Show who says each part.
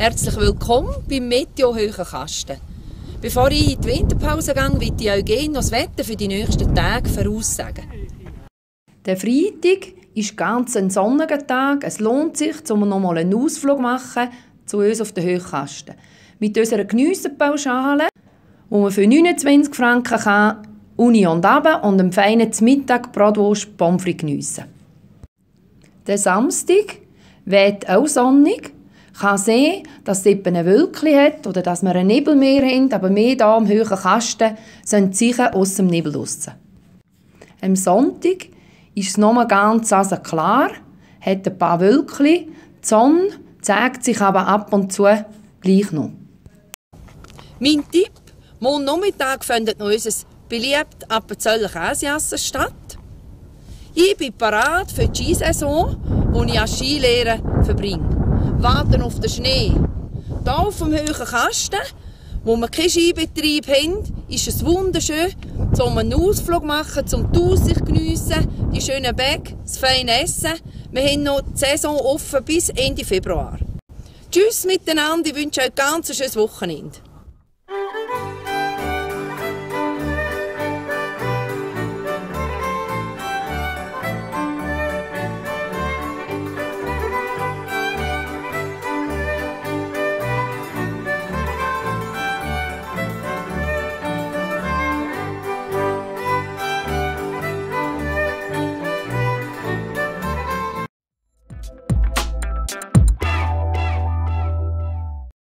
Speaker 1: Herzlich willkommen beim Meteo Höhenkasten. Bevor ich in die Winterpause gehe, möchte ich euch gerne noch das Wetter für die nächsten Tage voraussagen. Der Freitag ist ganz ein sonniger Tag. Es lohnt sich, um noch mal einen Ausflug zu machen zu uns auf den Höhenkasten. Mit unserer Geniessenpauschale, wo man für 29 Franken kann, Uni und runter und am feinen Mittag Bratwurst Pommes frites geniessen. Der Samstag weht auch sonnig. Kann sehen, dass es etwa ein Wölkchen hat oder dass wir ein Nebelmeer haben, aber mehr hier am Höhenkasten sind sicher aus dem Nebel raus. Am Sonntag ist es nochmal ganz klar, hat ein paar Wölkchen, die Sonne zeigt sich aber ab und zu gleich noch. Mein Tipp: morgen Nachmittag findet noch unser beliebtes Appenzeller Käseessen statt. Ich bin bereit für die Skisaison, die ich als Skilehrer verbringe. Warten auf den Schnee. Hier auf dem Höhenkasten, wo wir keinen Skibetrieb haben, ist es wunderschön, um einen Ausflug zu machen, zum die Aussicht geniessen, die schönen Berge, das feine Essen. Wir haben noch die Saison offen bis Ende Februar. Tschüss miteinander, ich wünsche euch ein ganz schönes Wochenende.